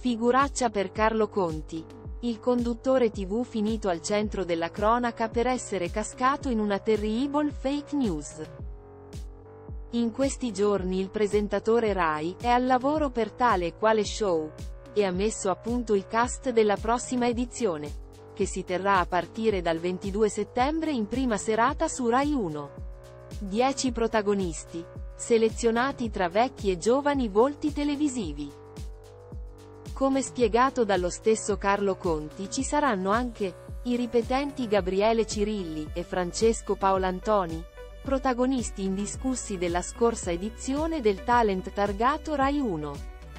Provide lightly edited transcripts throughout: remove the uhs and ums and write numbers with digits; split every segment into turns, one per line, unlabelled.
Figuraccia per Carlo Conti. Il conduttore TV finito al centro della cronaca per essere cascato in una terrible fake news. In questi giorni il presentatore Rai è al lavoro per tale e quale show, e ha messo a punto il cast della prossima edizione, che si terrà a partire dal 22 settembre in prima serata su Rai 1. 10 protagonisti, selezionati tra vecchi e giovani volti televisivi. Come spiegato dallo stesso Carlo Conti, ci saranno anche i ripetenti Gabriele Cirilli e Francesco Paolantoni, protagonisti indiscussi della scorsa edizione del talent targato Rai 1.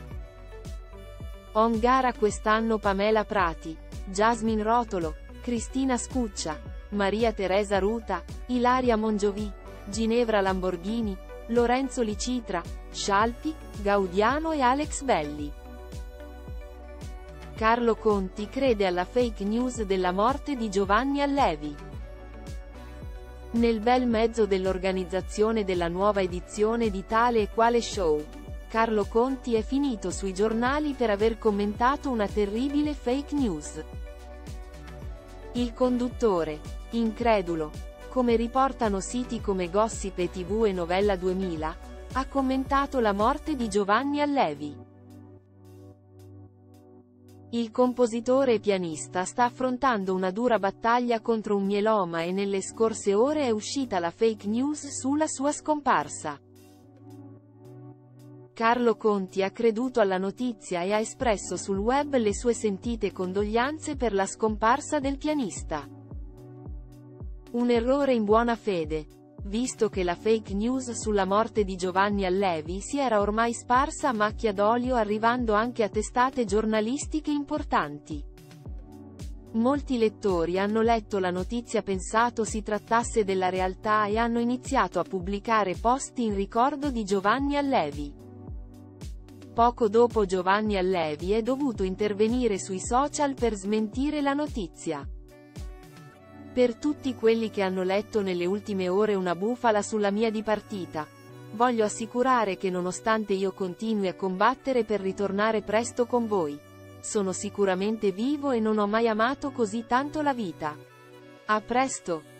On gara quest'anno Pamela Prati, Jasmine Rotolo, Cristina Scuccia, Maria Teresa Ruta, Ilaria Mongiovi, Ginevra Lamborghini, Lorenzo Licitra, Scialpi, Gaudiano e Alex Belli. Carlo Conti crede alla fake news della morte di Giovanni Allevi. Nel bel mezzo dell'organizzazione della nuova edizione di Tale e Quale Show, Carlo Conti è finito sui giornali per aver commentato una terribile fake news. Il conduttore, incredulo, come riportano siti come Gossip e TV e Novella 2000, ha commentato la morte di Giovanni Allevi. Il compositore e pianista sta affrontando una dura battaglia contro un mieloma e nelle scorse ore è uscita la fake news sulla sua scomparsa. Carlo Conti ha creduto alla notizia e ha espresso sul web le sue sentite condoglianze per la scomparsa del pianista. Un errore in buona fede, visto che la fake news sulla morte di Giovanni Allevi si era ormai sparsa a macchia d'olio arrivando anche a testate giornalistiche importanti. Molti lettori hanno letto la notizia pensato si trattasse della realtà e hanno iniziato a pubblicare post in ricordo di Giovanni Allevi. Poco dopo Giovanni Allevi è dovuto intervenire sui social per smentire la notizia. Per tutti quelli che hanno letto nelle ultime ore una bufala sulla mia dipartita, voglio assicurare che nonostante io continui a combattere per ritornare presto con voi, sono sicuramente vivo e non ho mai amato così tanto la vita. A presto!